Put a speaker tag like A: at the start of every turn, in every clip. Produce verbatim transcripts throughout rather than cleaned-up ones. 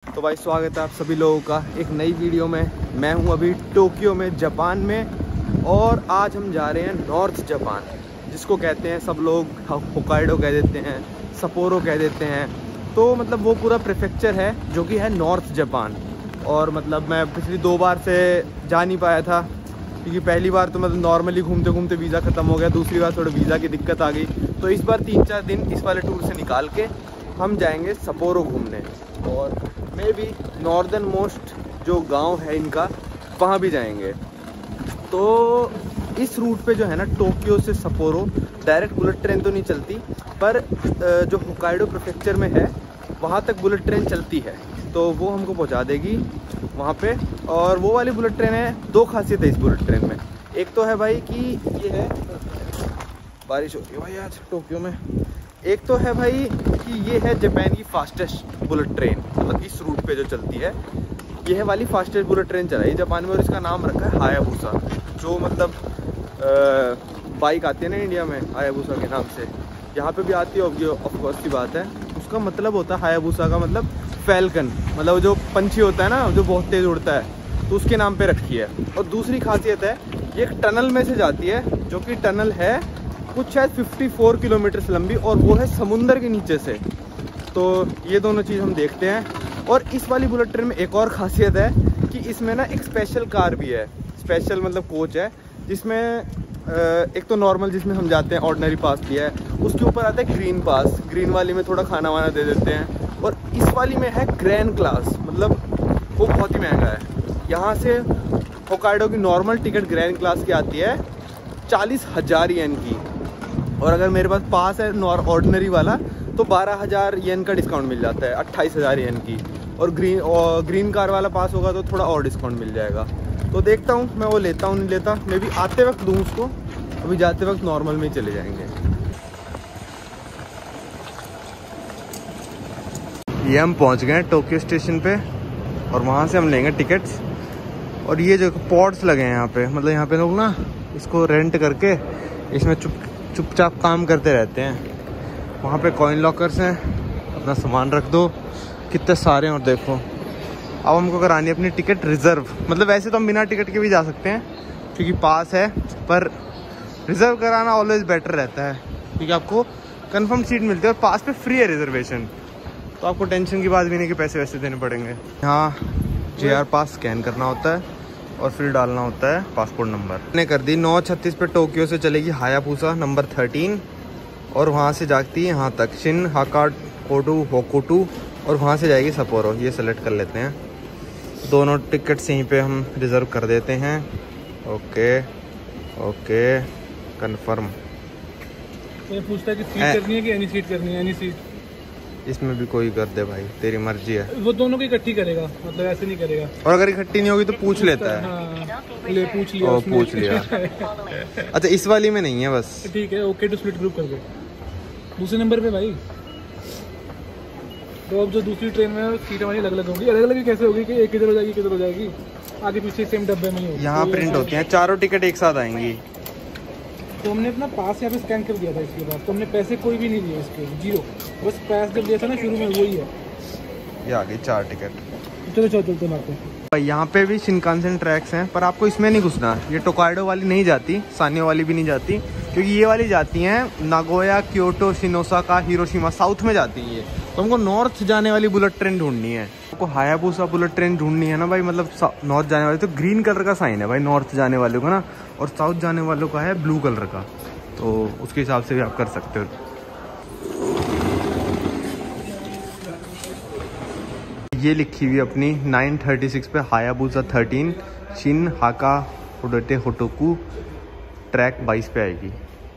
A: तो भाई स्वागत है आप सभी लोगों का एक नई वीडियो में। मैं हूं अभी टोक्यो में, जापान में, और आज हम जा रहे हैं नॉर्थ जापान, जिसको कहते हैं सब लोग होकाइडो कह देते हैं, सपोरो कह देते हैं। तो मतलब वो पूरा प्रीफेक्चर है जो कि है नॉर्थ जापान। और मतलब मैं पिछली दो बार से जा नहीं पाया था, क्योंकि पहली बार तो मतलब नॉर्मली घूमते घूमते वीज़ा ख़त्म हो गया, दूसरी बार थोड़ा वीज़ा की दिक्कत आ गई। तो इस बार तीन चार दिन इस वाले टूर से निकाल के हम जाएंगे सपोरो घूमने, और मे भी नॉर्दर्न मोस्ट जो गांव है इनका वहाँ भी जाएंगे। तो इस रूट पे जो है ना, टोक्यो से सपोरो डायरेक्ट बुलेट ट्रेन तो नहीं चलती, पर जो होकाइडो प्रीफेक्चर में है वहाँ तक बुलेट ट्रेन चलती है। तो वो हमको पहुँचा देगी वहाँ पे। और वो वाली बुलेट ट्रेन है, दो खासियत है इस बुलेट ट्रेन में। एक तो है भाई कि ये है, बारिश हो रही है भाई आज टोक्यो में। एक तो है भाई कि ये है जापान की फास्टेस्ट बुलेट ट्रेन, मतलब इस रूट पे जो चलती है ये है वाली फास्टेस्ट बुलेट ट्रेन चलाई जापान में, और इसका नाम रखा है हायाबुसा। जो मतलब बाइक आती है ना इंडिया में हायाबुसा के नाम से, यहाँ पे भी आती है, ऑफकोर्स की बात है। उसका मतलब होता है हायाबुसा का मतलब फैल्कन, मतलब जो पंछी होता है ना जो बहुत तेज़ उड़ता है, तो उसके नाम पे रखी है। और दूसरी खासियत है ये एक टनल में से जाती है, जो कि टनल है कुछ शायद चौवन किलोमीटर लंबी, और वो है समुंदर के नीचे से। तो ये दोनों चीज़ हम देखते हैं। और इस वाली बुलेट ट्रेन में एक और खासियत है कि इसमें ना एक स्पेशल कार भी है, स्पेशल मतलब कोच है, जिसमें एक तो नॉर्मल जिसमें हम जाते हैं ऑर्डिनरी पास लिया है, उसके ऊपर आता है ग्रीन पास। ग्रीन वाली में थोड़ा खाना वाना दे देते हैं, और इस वाली में है ग्रैंड क्लास, मतलब वो बहुत ही महंगा है। यहाँ से होकाइडो की नॉर्मल टिकट ग्रैंड क्लास की आती है चालीस हज़ार येन की, और अगर मेरे पास पास है नॉर ऑर्डिनरी वाला तो बारह हज़ार येन का डिस्काउंट मिल जाता है, अट्ठाईस हज़ार येन की। और ग्रीन और ग्रीन कार वाला पास होगा तो थोड़ा और डिस्काउंट मिल जाएगा। तो देखता हूँ मैं वो लेता हूँ नहीं लेता, मैं भी आते वक्त दूँ उसको, अभी जाते वक्त नॉर्मल में ही चले जाएंगे। ये हम पहुँच गए टोक्यो स्टेशन पे, और वहाँ से हम लेंगे टिकट्स। और ये जो पॉड्स लगे हैं यहाँ पे, मतलब यहाँ पे लोग ना इसको रेंट करके इसमें चुप चुपचाप काम करते रहते हैं। वहाँ पे कॉइन लॉकर्स हैं, अपना सामान रख दो, कितने सारे हैं। और देखो अब हमको करानी है अपनी टिकट रिज़र्व, मतलब वैसे तो हम बिना टिकट के भी जा सकते हैं क्योंकि पास है, पर रिज़र्व कराना ऑलवेज बेटर रहता है, क्योंकि आपको कंफर्म सीट मिलती है और पास पे फ्री है रिजर्वेशन। तो आपको टेंशन की बात भी नहीं कि पैसे वैसे देने पड़ेंगे। यहाँ जे आर पास स्कैन करना होता है और फिर डालना होता है पासपोर्ट नंबर। ने कर दी नौ छत्तीस पे टोक्यो से चलेगी हायाबुसा नंबर थर्टीन, और वहाँ से जाती है यहाँ तक शिन हाकाकोडू होकोटू, और वहाँ से जाएगी सपोरो। ये सेलेक्ट कर लेते हैं, दोनों टिकट्स यहीं पे हम रिज़र्व कर देते हैं। Okay okay confirm.
B: ये पूछता है कि सीट करनी है कि एनी सीट करनी है? Any seat.
A: इसमें भी कोई कर दे भाई, तेरी मर्जी है।
B: वो दोनों की इकट्ठी करेगा, मतलब ऐसे नहीं करेगा।
A: और अगर इकट्ठी नहीं होगी तो पूछ लेता है।
B: हाँ, ले पूछ लिया।
A: ओ, पूछ लिया। अच्छा इस वाली में नहीं है बस,
B: ठीक है। ओके टू स्प्लिट ग्रुप कर दो दूसरे नंबर पे भाई। तो अब जो दूसरी ट्रेन में सीटें हमारी अलग अलग होंगी। अलग अलग कैसे होगी कि एक किधर हो जाएगी किधर हो जाएगी, आगे पीछे सेम डब्बे में ही होगी।
A: यहाँ प्रिंट होती हैं, चारों टिकट एक साथ आएंगी।
B: तो हमने अपना पास यहाँ पे स्कैन कर दिया था, इसके बाद तो हमने पैसे कोई भी नहीं दिए इसके, जीरो। बस पास जब दिया था ना शुरू में, वही है।
A: ये आ गई चार टिकट।
B: चलो चलो चलते हैं।
A: यहाँ पे भी शिनकानसेन ट्रैक्स हैं, पर आपको इसमें नहीं घुसना। ये टोकाइडो वाली नहीं जाती, सानियो वाली भी नहीं जाती, क्योंकि ये वाली जाती हैं Nagoya, Kyoto, Shin Osaka, Hiroshima, south में जाती हैं ये। तो हमको नॉर्थ जाने वाली बुलेट ट्रेन ढूंढनी है। आपको हायाबुसा बुलेट ट्रेन ढूंढनी है ना भाई, मतलब नॉर्थ जाने वाली। तो ग्रीन कलर का साइन है भाई नॉर्थ जाने वालों का ना, और साउथ जाने वालों का है ब्लू कलर का। तो उसके हिसाब से भी आप कर सकते हो। ये लिखी हुई अपनी नाइन थर्टी सिक्स पे हायाबुसा थर्टीन शिन हाका होडोटे होटोकू, ट्रैक बाईस पे आएगी।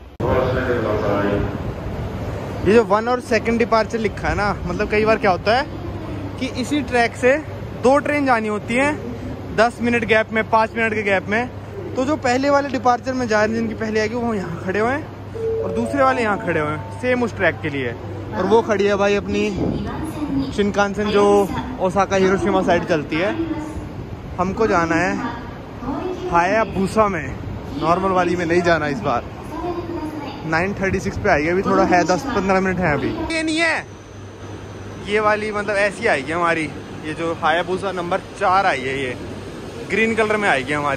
A: ये जो वन और सेकंड डिपार्चर लिखा है ना, मतलब कई बार क्या होता है कि इसी ट्रैक से दो ट्रेन जानी होती हैं दस मिनट गैप में, पाँच मिनट के गैप में। तो जो पहले वाले डिपार्चर में जा रहे हैं जिनकी पहले आएगी, वो यहाँ खड़े हुए हैं, और दूसरे वाले यहाँ खड़े हुए हैं सेम उस ट्रैक के लिए। और वो खड़ी है भाई अपनी शिनकानसेन जो ओसाका हिरोशिमा साइड चलती है। हमको जाना है हायाबुसा में, नॉर्मल वाली में नहीं जाना इस बार। नाइन थर्टी सिक्स पे आएगी, अभी थोड़ा है, दस पंद्रह मिनट है अभी। ये नहीं है ये वाली, मतलब ऐसी आएगी हमारी ये जो हायाबुसा नंबर चार आई है, ये ग्रीन कलर में आएगी हमारी।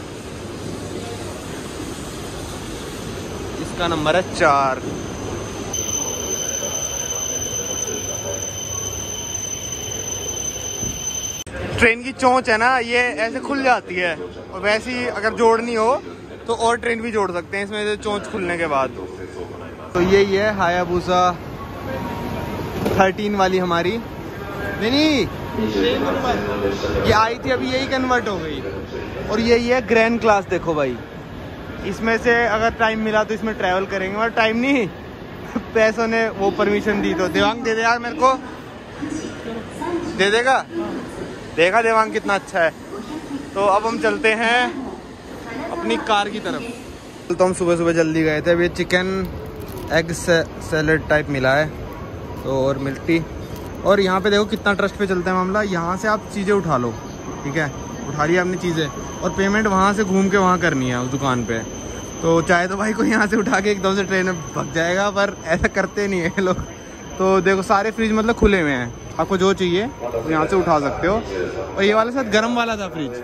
A: इसका नंबर है चार। ट्रेन की चोंच है ना, ये ऐसे खुल जाती है, और वैसे ही अगर जोड़नी हो तो और ट्रेन भी जोड़ सकते हैं इसमें से चोंच खुलने के बाद। तो यही है हायाबुसा थर्टीन वाली हमारी। नहीं नहीं, ये आई थी अभी, यही कन्वर्ट हो गई। और यही है ग्रैंड क्लास। देखो भाई, इसमें से अगर टाइम मिला तो इसमें ट्रैवल करेंगे, और टाइम नहीं पैसों ने वो परमिशन दी तो देवांग दे दे यार मेरे को, दे देगा। देखा देवांग कितना अच्छा है। तो अब हम चलते हैं अपनी कार की तरफ। तो हम सुबह सुबह जल्दी गए थे। अभी चिकन एग सैलेड टाइप मिला है तो, और मिल्टी। और यहाँ पे देखो कितना ट्रस्ट पे चलता है मामला। यहाँ से आप चीज़ें उठा लो, ठीक है, उठा लिया अपनी चीज़ें, और पेमेंट वहाँ से घूम के वहाँ करनी है उस दुकान पे। तो चाहे तो भाई को यहाँ से उठा के एकदम से ट्रेन में भग जाएगा, पर ऐसा करते नहीं है लोग। तो देखो सारे फ्रिज मतलब खुले हुए हैं, आपको जो चाहिए तो यहाँ से उठा सकते हो। और ये वाला साथ गर्म वाला था फ्रिज,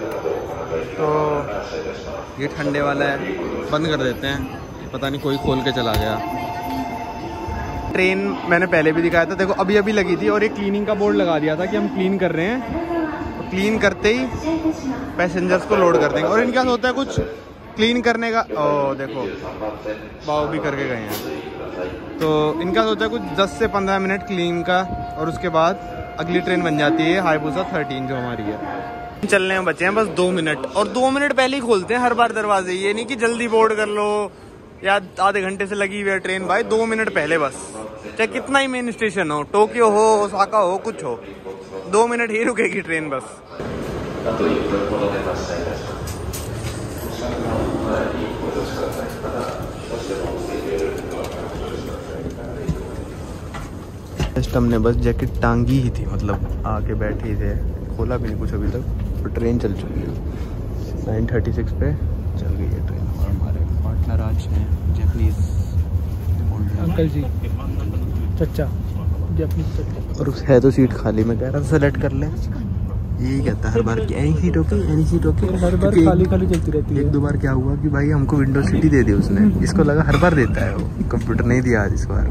A: तो ये ठंडे वाला है, बंद कर देते हैं, पता नहीं कोई खोल के चला गया। ट्रेन मैंने पहले भी दिखाया था, देखो अभी अभी लगी थी, और एक क्लीनिंग का बोर्ड लगा दिया था कि हम क्लीन कर रहे हैं। तो क्लीन करते ही पैसेंजर्स को लोड कर देंगे। और इनके पास होता है कुछ क्लीन करने का, ओ देखो बाव भी करके गए हैं। तो इनका होता है कुछ दस से पंद्रह मिनट क्लीन का, और उसके बाद अगली ट्रेन बन जाती है हायाबुसा थर्टीन जो हमारी है। चलने में बचे हैं बस दो मिनट, और दो मिनट पहले ही खोलते हैं हर बार दरवाजे। ये नहीं कि जल्दी बोर्ड कर लो या आधे घंटे से लगी हुई है ट्रेन, भाई दो मिनट पहले बस। चाहे कितना ही मेन स्टेशन हो, टोक्यो हो, ओसाका हो, कुछ हो, दो मिनट ही रुकेगी ट्रेन बस। जस्ट हमने बस जैकेट टांगी ही थी, मतलब आके बैठे ही थे, खोला भी नहीं कुछ अभी तक। तो ट्रेन चल चुकी है, नाइन थर्टी सिक्स पे चल गई है ट्रेन। और हमारे पार्टनर आज हैं जैपनीज
B: अंकल जी, चचा, जैपनीज चचा।
A: और है तो सीट खाली, मैं कह रहा था सेलेक्ट कर ले, यही कहता है हर बार कि any seat okay, any seat okay.
B: हर बार खाली खाली चलती रहती है।
A: एक दो बार क्या हुआ कि भाई हमको विंडो सीट ही दे दी उसने, इसको लगा हर बार देता है वो, कंप्यूटर नहीं दिया आज इस बार।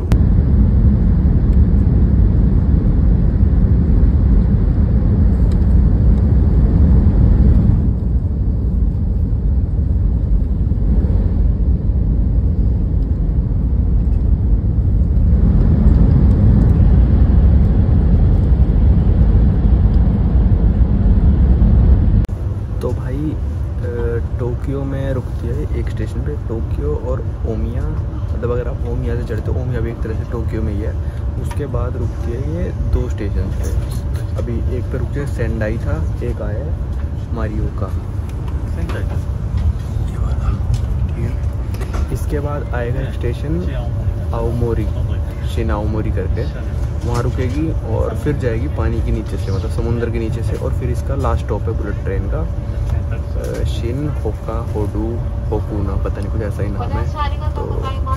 A: टोक्यो में रुकती है एक स्टेशन पे, टोक्यो और ओमिया। मतलब अगर आप ओमिया से चढ़ते हो, ओमिया भी एक तरह से टोक्यो में ही है, उसके बाद रुकती है ये दो स्टेशन पे। अभी एक पे रुकती है सेंडाई था, एक आया है मारियोका, ठीक है। इसके बाद आएगा स्टेशन आओमोरी, शिन आओमोरी करके, वहाँ रुकेगी और फिर जाएगी पानी के नीचे से, मतलब समुद्र के नीचे से। और फिर इसका लास्ट स्टॉप है बुलेट ट्रेन का शिन होका होडू होकुना, पता नहीं कुछ ऐसा ही नाम है। तो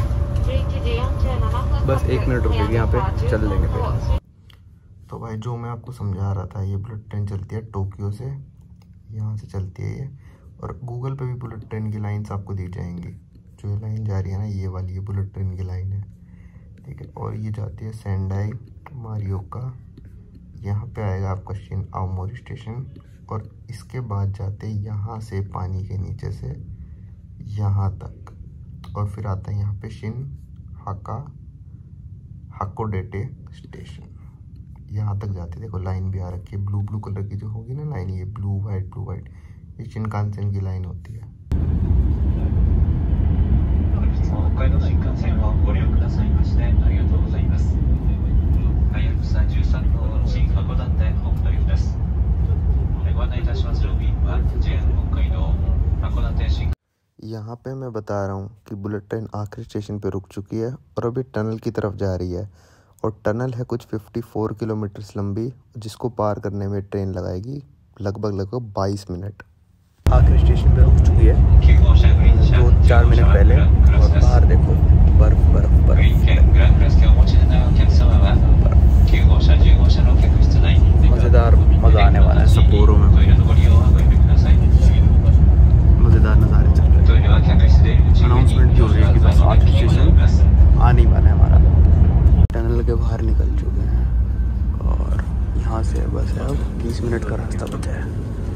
A: बस एक मिनट रुकेगी यहाँ पे, चल लेंगे फिर। तो भाई जो मैं आपको समझा रहा था, ये बुलेट ट्रेन चलती है टोक्यो से, यहाँ से चलती है ये। और गूगल पे भी बुलेट ट्रेन की लाइन्स आपको दी जाएंगी। जो ये लाइन जा रही है ना, ये वाली ये बुलेट ट्रेन की लाइन है, ठीक है। और ये जाती है सेंडाई मारियोका, यहाँ पे आएगा आपका शिन आओमोरी स्टेशन। और इसके बाद जाते यहाँ से पानी के नीचे से यहाँ तक, और फिर आता है यहाँ पे शिन हाका हाकोडेटे स्टेशन, यहाँ तक जाते। देखो लाइन भी आ रखी है, ब्लू ब्लू कलर की जो होगी ना लाइन, ये ब्लू वाइट ब्लू वाइट, ये शिनकानसेन की लाइन होती है। यहाँ पे मैं बता रहा हूँ कि बुलेट ट्रेन आखिरी स्टेशन पे रुक चुकी है और अभी टनल की तरफ जा रही है। और टनल है कुछ चौवन किलोमीटर लंबी, जिसको पार करने में ट्रेन लगाएगी लगभग लगभग बाईस मिनट। आखिरी स्टेशन पे रुक चुकी है दो चार मिनट पहले, और बाहर देखो बर्फ बर्फ बर्फ, बर्फ। मज़ेदार मज़ा आने वाला है सपोरो में। मज़ेदार नज़ारे चल रहे हैं। अनाउंसमेंट भी हो रही है कि बस आज स्टेशन आने वाला है हमारा। टनल के बाहर निकल चुके हैं और यहाँ से बस है अब बीस मिनट का रास्ता बचा है।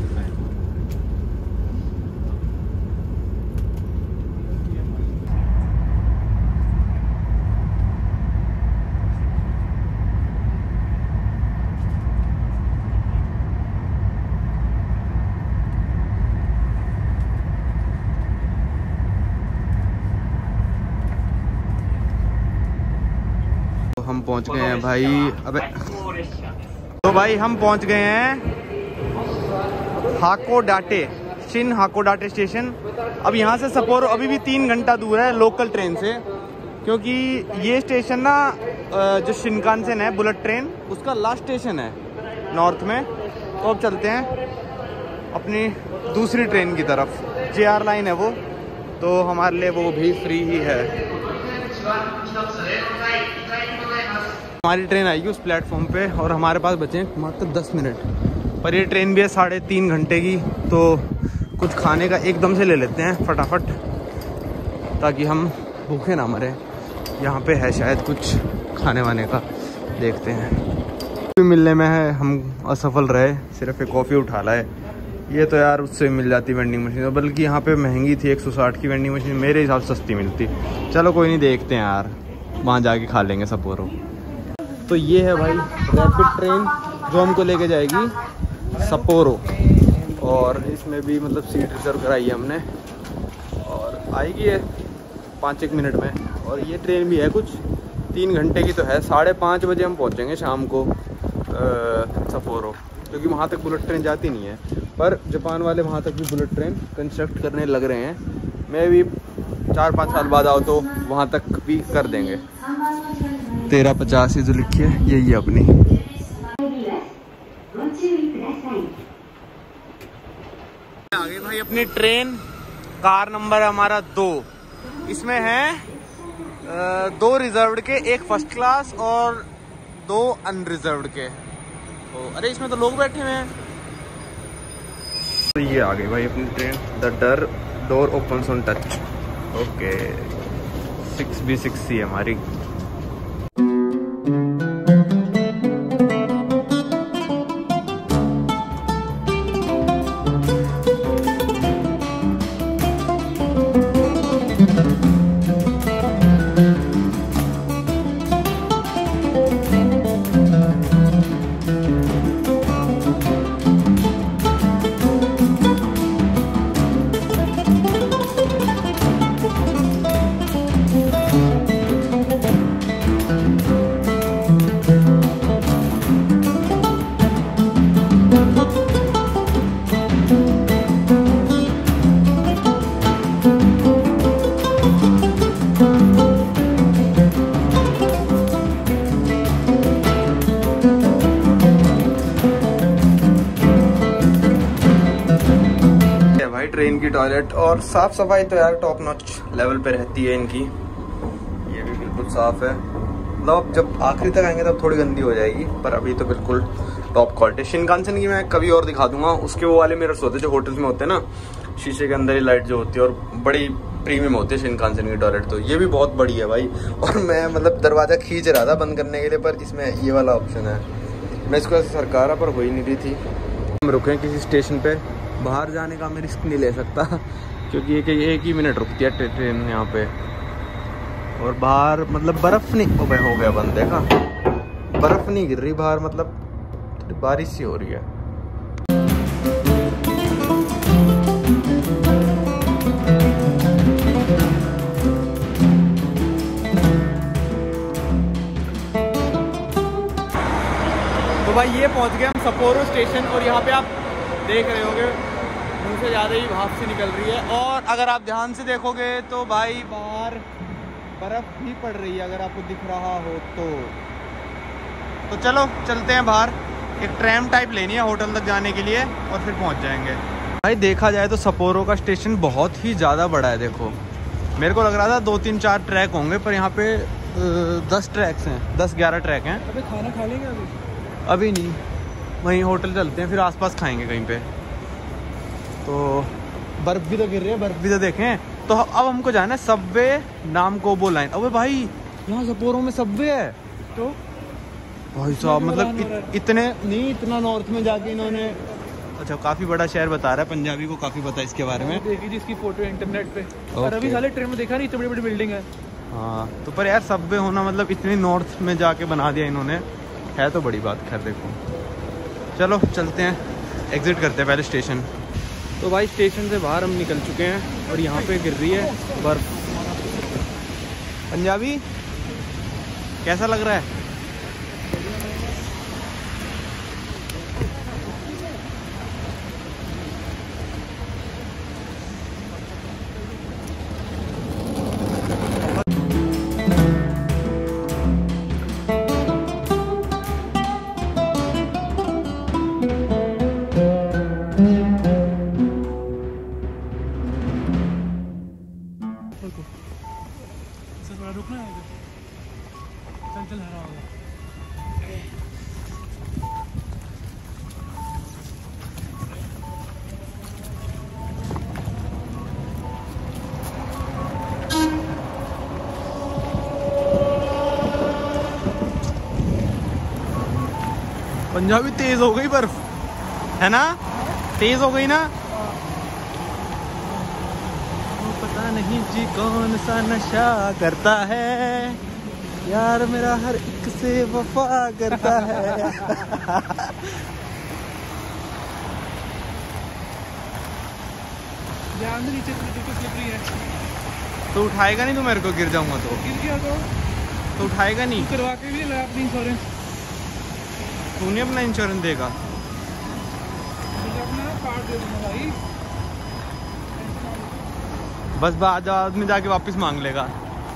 A: हम पहुंच गए हैं भाई। अबे तो भाई हम पहुंच गए हैं हाकोडाटे, शिन हाकोडाटे स्टेशन। अब यहाँ से सपोरो अभी भी तीन घंटा दूर है लोकल ट्रेन से, क्योंकि ये स्टेशन ना जो शिनकानसेन है बुलेट ट्रेन उसका लास्ट स्टेशन है नॉर्थ में। तो अब चलते हैं अपनी दूसरी ट्रेन की तरफ। जे आर लाइन है वो, तो हमारे लिए वो भी फ्री ही है। हमारी ट्रेन आएगी उस प्लेटफॉर्म पे और हमारे पास बचे हैं मात्र दस मिनट। पर ये ट्रेन भी है साढ़े तीन घंटे की, तो कुछ खाने का एकदम से ले लेते हैं फटाफट ताकि हम भूखे ना मरे। यहाँ पे है शायद कुछ खाने वाने का, देखते हैं। मिलने में है हम असफल रहे, सिर्फ एक कॉफ़ी उठा ला है। ये तो यार उससे मिल जाती वेंडिंग मशीन, बल्कि यहाँ पे महंगी थी, एक सौ साठ की वेंडिंग मशीन मेरे हिसाब से सस्ती मिलती। चलो कोई नहीं, देखते हैं यार, वहाँ जाके खा लेंगे सपोरो। तो ये है भाई रैपिड ट्रेन जो हमको लेके जाएगी सपोरो, और इसमें भी मतलब सीट रिजर्व कराई है हमने और आएगी है पाँच एक मिनट में। और ये ट्रेन भी है कुछ तीन घंटे की तो है, साढ़े पाँच बजे हम पहुँचेंगे शाम को सपोरो, क्योंकि वहाँ तक बुलेट ट्रेन जाती नहीं है। पर जापान वाले वहाँ तक भी बुलेट ट्रेन कंस्ट्रक्ट करने लग रहे हैं। मैं भी चार पाँच साल बाद आओ तो वहाँ तक भी कर देंगे। तेरह पचास जो लिखी है यही है अपनी। आगे भाई अपनी ट्रेन, कार नंबर हमारा दो। इसमें है दो रिजर्व्ड के, एक फर्स्ट क्लास और दो अनरिजर्व्ड के। तो अरे इसमें तो लोग बैठे हुए हैं। तो ये आ गई भाई अपनी ट्रेन। The door door opens on touch. Okay, six B six C हमारी। ट्रेन की टॉयलेट और साफ सफाई तो यार टॉप नॉच लेवल पे रहती है इनकी। ये भी बिल्कुल साफ है, मतलब जब आखिरी तक आएंगे तब थोड़ी गंदी हो जाएगी, पर अभी तो बिल्कुल टॉप क्वालिटी। शिनकानसेन की मैं कभी और दिखा दूंगा, उसके वो वाले मिरर्स होते हैं जो होटल्स में होते हैं ना, शीशे के अंदर ही लाइट जो होती है, और बड़ी प्रीमियम होती है शिनकानसेन की टॉयलेट। तो ये भी बहुत बड़ी है भाई। और मैं मतलब दरवाज़ा खींच रहा था बंद करने के लिए, पर इसमें ये वाला ऑप्शन है। मैं इसको ऐसे सरकारा पर हो ही नहीं रही थी। हम रुके किसी स्टेशन पे, बाहर जाने का मैं रिस्क नहीं ले सकता क्योंकि एक एक ही मिनट रुकती है ट्रेन यहाँ पे। और बाहर मतलब बर्फ़ नहीं हो गया हो गया बंद, देखा बर्फ़ नहीं गिर रही बाहर, मतलब थोड़ी बारिश सी हो रही है। तो भाई ये पहुंच गए हम सपोरो स्टेशन, और यहाँ पे आप देख रहे होंगे मुँह से ज़्यादा ही भाप सी निकल रही है। और अगर आप ध्यान से देखोगे तो भाई बाहर बर्फ़ भी पड़ रही है, अगर आपको दिख रहा हो तो। तो चलो चलते हैं बाहर, एक ट्रैम टाइप लेनी है होटल तक जाने के लिए और फिर पहुंच जाएंगे। भाई देखा जाए तो सपोरो का स्टेशन बहुत ही ज़्यादा बड़ा है। देखो मेरे को लग रहा था दो तीन चार ट्रैक होंगे, पर यहाँ पे दस ट्रैक्स हैं, दस ग्यारह ट्रैक हैं।
B: अबे खाना खा लेंगे अभी?
A: अभी नहीं, वहीं होटल चलते हैं, फिर आसपास खाएंगे कहीं पे। तो बर्फ़ भी तो गिर रही है, बर्फ़ भी तो देखें। तो अब हमको जाना है सबवे नाम कोबो लाइन। अबे भाई यहाँ सपोरो में सबवे है।
B: तो
A: भाई साहब मतलब इत, इतने नहीं, इतना नॉर्थ में जाके इन्होंने, अच्छा काफ़ी बड़ा शहर बता रहा है, पंजाबी को काफ़ी पता है इसके बारे में।
B: देखी जिसकी फोटो इंटरनेट पे, और अभी साले ट्रेन में देखा नहीं, इतनी बड़ी बड़ी बिल्डिंग है।
A: हाँ तो पर यार सबवे होना मतलब इतनी नॉर्थ में जाके बना दिया इन्होंने, है तो बड़ी बात। खैर देखो, चलो चलते हैं, एग्जिट करते हैं पहले स्टेशन। तो भाई स्टेशन से बाहर हम निकल चुके हैं और यहाँ पे गिर रही है बर्फ। पंजाबी कैसा लग रहा है?
B: रुकना है, चल चल हरा होगा।
A: पंजाबी तेज हो गई बर्फ, है ना? तेज हो गई ना? पता नहीं जी कौन सा नशा करता है, यार मेरा हर एक से वफा करता है।
B: ध्यान नीचे नीचे स्लिपरी है।
A: तो उठाएगा नहीं? तो मेरे को गिर जाऊंगा तो
B: गिर गया तो
A: तो उठाएगा नहीं?
B: करवा के भी लगा अपनी इंश्योरेंस।
A: तू नहीं अपना इंश्योरेंस देगा?
B: अपना कार्ड दे दूंगा भाई।
A: बस बाद आदमी जाके वापस मांग लेगा।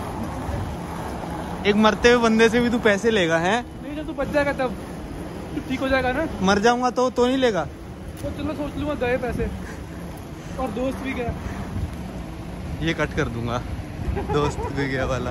A: एक मरते हुए बंदे से भी तू पैसे लेगा? है
B: नहीं, जब तू बच जाएगा तब तू ठीक हो जाएगा ना।
A: मर जाऊंगा तो तो नहीं लेगा?
B: तो चलो सोच लूंगा, गए पैसे और दोस्त भी गया।
A: ये कट कर दूंगा, दोस्त भी गया वाला।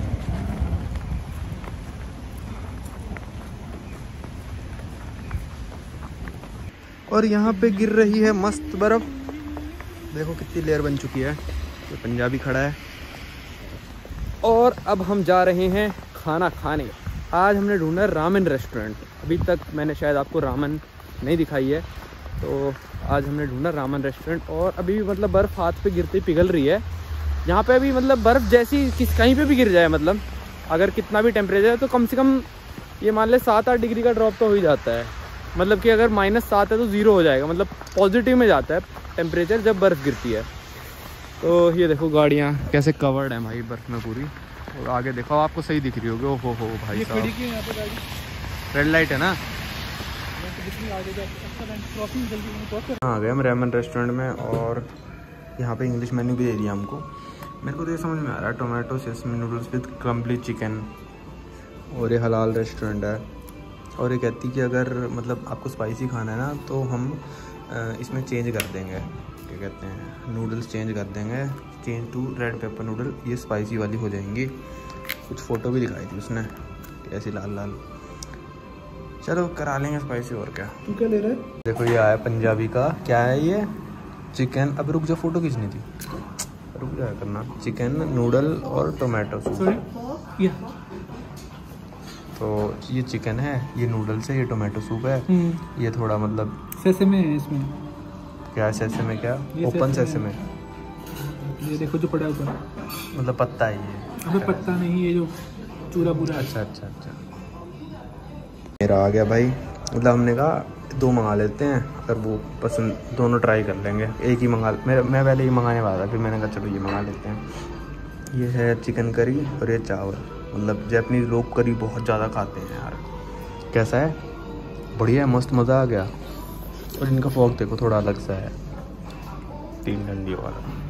A: और यहाँ पे गिर रही है मस्त बर्फ, देखो कितनी लेयर बन चुकी है। ये पंजाबी खड़ा है और अब हम जा रहे हैं खाना खाने। आज हमने ढूंढा रामेन रेस्टोरेंट। अभी तक मैंने शायद आपको रामेन नहीं दिखाई है, तो आज हमने ढूंढा रामेन रेस्टोरेंट। और अभी भी मतलब बर्फ़ हाथ पे गिरती पिघल रही है। यहाँ पे अभी मतलब बर्फ़ जैसी किस कहीं पे भी गिर जाए, मतलब अगर कितना भी टेम्परेचर है तो कम से कम ये मान ले सात आठ डिग्री का ड्रॉप तो हो ही जाता है। मतलब कि अगर माइनस सात है तो ज़ीरो हो जाएगा, मतलब पॉजिटिव में जाता है टेम्परेचर जब बर्फ़ गिरती है। तो ये देखो गाड़ियाँ कैसे कवर्ड हैं भाई बर्फ़ में पूरी। और आगे देखो, आपको सही दिख रही होगी। ओ हो हो भाई साहब, रेड लाइट है ना। आ गए हम रामेन रेस्टोरेंट में और यहाँ पे इंग्लिश मेन्यू भी दे दिया हमको। मेरे को तो ये समझ में आ रहा है, tomato sesame noodles with complete chicken. और ये हलाल रेस्टोरेंट है। और ये कहती कि अगर मतलब आपको स्पाइसी खाना है ना तो हम इसमें चेंज कर देंगे, क्या कहते हैं, नूडल्स चेंज कर देंगे, change to red pepper noodle, ये स्पाइसी वाली हो जाएंगी। कुछ फ़ोटो भी दिखाई थी उसने ऐसी लाल लाल। चलो करा लेंगे स्पाइसी, और क्या।
B: तू क्या ले रहा है?
A: देखो ये आया पंजाबी का, क्या है ये, चिकन। अब रुक जा, फ़ोटो खींचनी थी, रुक जाया करना। चिकन नूडल और टोमेटो सूप।
B: ये
A: तो ये चिकन है, ये नूडल्स है, ये टोमेटो सूप है, ये थोड़ा मतलब
B: सेसेमे है इसमें।
A: क्या सेसेमे? क्या ओपन सेसेमे?
B: ये देखो जो पड़ा है ऊपर,
A: मतलब पत्ता है ये?
B: अबे पत्ता नहीं, ये जो चूरा पूरा।
A: अच्छा अच्छा अच्छा। मेरा आ गया भाई, मतलब हमने कहा दो मंगा लेते हैं, अगर वो पसंद दोनों ट्राई कर लेंगे। एक ही मंगा, मैं मैं पहले ये मंगाने वाला था, फिर मैंने कहा चलो ये मंगा लेते हैं। ये है चिकन करी और ये चावल। मतलब जैपनीज लोग करी बहुत ज़्यादा खाते हैं यार। कैसा है? बढ़िया है, मस्त, मज़ा आ गया। और इनका फॉग देखो थोड़ा अलग सा है, तीन डंडी वाला।